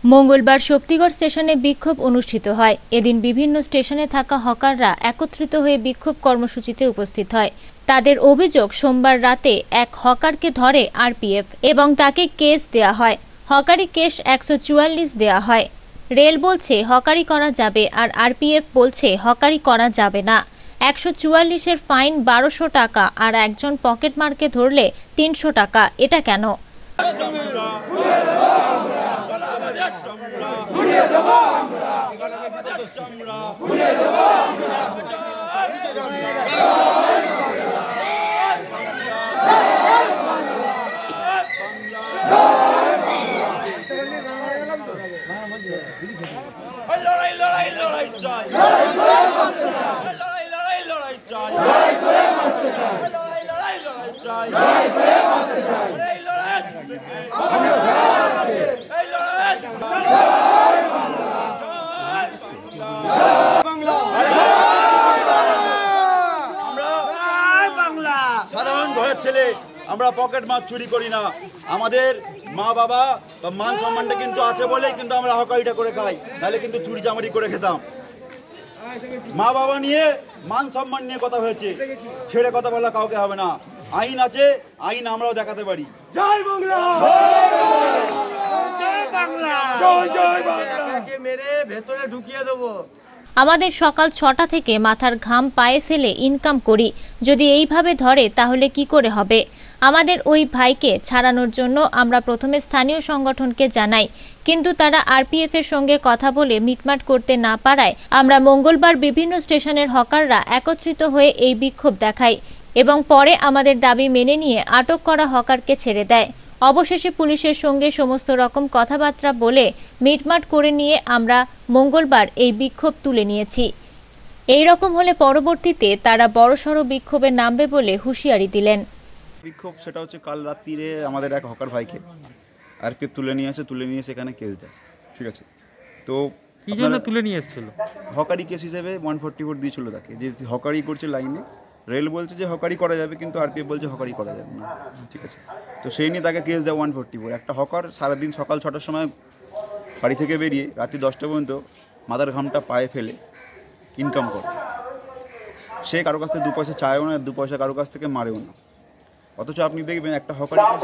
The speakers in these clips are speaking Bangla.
মঙ্গলবার শক্তিগড় স্টেশনে বিক্ষোভ অনুষ্ঠিত হয়। এদিন বিভিন্ন স্টেশনে থাকা হকাররা একত্রিত হয়ে বিক্ষোভ কর্মসূচিতে উপস্থিত হয়। তাদের অভিযোগ, সোমবার রাতে এক হকারকে ধরে আরপিএফ এবং তাকে কেস দেয়া হয়। হকারি কেস 144 দেয়া হয়। রেল বলছে হকারি করা যাবে আর আরপিএফ বলছে হকারি করা যাবে না। 144-এর ফাইন 1200 টাকা আর একজন পকেটমারকে ধরলে 300 টাকা। এটা কেন? সাধারণ ঘরের ছেলে আমরা পকেট মাছ চুরি করি না। আমাদের মা বাবা বা মান সম্মানটা কিন্তু আছে বলেই কিন্তু আমরা হকারিটা করে খাই, নাহলে কিন্তু চুরি চামারি করে খেতাম। মা বাবা নিয়ে মান সম্মান নিয়ে কথা হয়েছে, ছেড়ে কথা বলা কাউকে হবে না। আইন আছে, আইন আমরাও দেখাতে পারি। জয় বাংলা, জয় বাংলা, জয় বাংলা। মেরে ভেতরে ঢুকিয়ে দেবো। আমাদের সকাল 6টা থেকে মাথার ঘাম পায়ে ফেলে ইনকাম করি। যদি এইভাবে ধরে তাহলে কি করে হবে? আমাদের ওই ভাইকে ছাড়ানোর জন্য আমরা প্রথমে স্থানীয় সংগঠনকে জানাই, কিন্তু তারা আরপিএফ এর সঙ্গে কথা বলে মিটমাট করতে না পারায় আমরা মঙ্গলবার বিভিন্ন স্টেশনের হকাররা একত্রিত হয়ে এই বিক্ষোভ দেখাই এবং পরে আমাদের দাবি মেনে নিয়ে আটক করা হকারকে ছেড়ে দেয়। অবশেষে পুলিশের সঙ্গে সমস্ত রকম কথাবার্তা বলে মিটমাট করে নিয়ে আমরা মঙ্গলবার এই বিক্ষোভ তুলে নিয়েছি। এই রকম হলে পরবর্তীতে তারা বড়সড় বিক্ষোভে নামবে বলে হুঁশিয়ারি দিলেন। বিক্ষোভ সেটা হচ্ছে কাল রাত্রিরে আমাদের এক হকার ভাইকে আরপিএফ তুলে নিয়ে এসে এখানে কেস দেয়। ঠিক আছে, তো কি জন্য তুলে নিয়ে এসেছিল? হকারি কেস হিসেবে 144 দিয়েছিল তাকে, যে হকারি করছে লাইনে। রেল বলছে যে হকারি করা যাবে, কিন্তু আরপিএফ বলছে হকারি করা যাবে না। ঠিক আছে, তো সেই নিয়ে তাকে কেস দেয় 144। একটা হকার সারাদিন সকাল 6টার সময় বাড়ি থেকে বেরিয়ে রাত্রি 10টা পর্যন্ত মাথার ঘামটা পায়ে ফেলে ইনকাম করে। সে কারো কাছ থেকে 2 পয়সা চায়ও না, 2 পয়সা কারো কাছ থেকে মারেও না। অথচ আপনি দেখবেন একটা হকারি কেস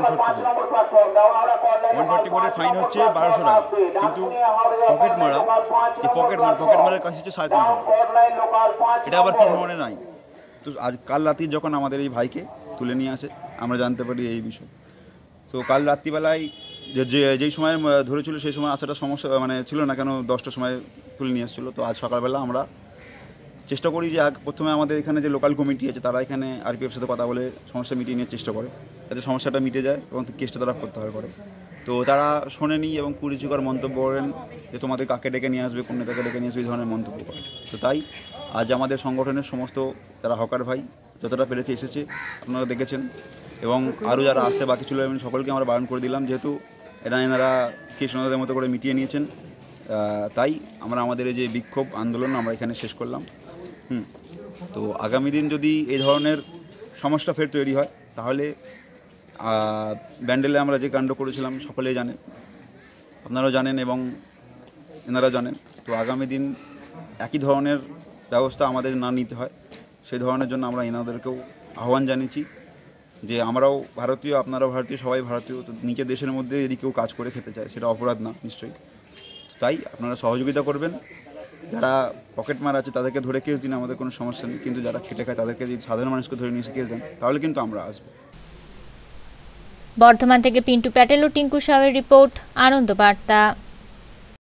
144 ফাইন হচ্ছে 1200 টাকা, কিন্তু পকেট মারার কাছে হচ্ছে 350 টাকা। এটা আবার কী ধরনের নাই? তো কাল রাত্রি যখন আমাদের এই ভাইকে তুলে নিয়ে আসে আমরা জানতে পারি এই বিষয়। তো কাল রাত্রিবেলায় যেই সময় ধরেছিল সেই সময় আসাটা সমস্যা ছিল না, কেন 10টার সময় তুলে নিয়ে এসেছিলো। তো আজ সকালবেলা আমরা চেষ্টা করি যে প্রথমে আমাদের এখানে যে লোকাল কমিটি আছে তারা এখানে আরপিএফ সাথে কথা বলে সমস্যা মিটিয়ে নেওয়ার চেষ্টা করে, যাতে সমস্যাটা মিটে যায় এবং কেসটা তারা প্রত্যাহার করে। তো তারা শোনেনি এবং কুরুচিকর মন্তব্য করেন যে তোমাদের কাকে ডেকে নিয়ে আসবে, কোন নেতাকে ডেকে নিয়ে আসবে, এই ধরনের মন্তব্য করে। তো তাই আজ আমাদের সংগঠনের সমস্ত যারা হকার ভাই যতটা পেরেছে এসেছে, আপনারা দেখেছেন, এবং আরও যারা আসতে বাকি ছিল সকলকে আমরা বারণ করে দিলাম, যেহেতু এনারা কেস ওনাদের মতো করে মিটিয়ে নিয়েছেন। তাই আমরা আমাদের এই যে বিক্ষোভ আন্দোলন আমরা এখানে শেষ করলাম। তো আগামী দিন যদি এই ধরনের সমস্যা ফের তৈরি হয় তাহলে ব্যান্ডেলে আমরা যে কাণ্ড করেছিলাম সকলেই জানেন, আপনারাও জানেন এবং এনারা জানেন। তো আগামী দিন একই ধরনের ব্যবস্থা আমাদের না নিতে হয়, সেই ধরনের জন্য আমরা এনাদেরকেও আহ্বান জানিয়েছি যে আমরাও ভারতীয়, আপনারাও ভারতীয়, সবাই ভারতীয়। তো নিজের দেশের মধ্যে যদি কেউ কাজ করে খেতে চায় সেটা অপরাধ না নিশ্চয়ই। তাই আপনারা সহযোগিতা করবেন। যারা পকেট মার আছে তাদেরকে ধরে কেস দিন, আমাদের কোনো সমস্যা নেই, কিন্তু যারা খেটে খায় তাদেরকে যদি সাধারণ মানুষকে ধরে নিয়ে এসে কেস দেন তাহলে কিন্তু আমরা আসবো। বর্ধমান থেকে পিন্টু প্যাটেল ও টিঙ্কু সাহের রিপোর্ট, আনন্দ বার্তা।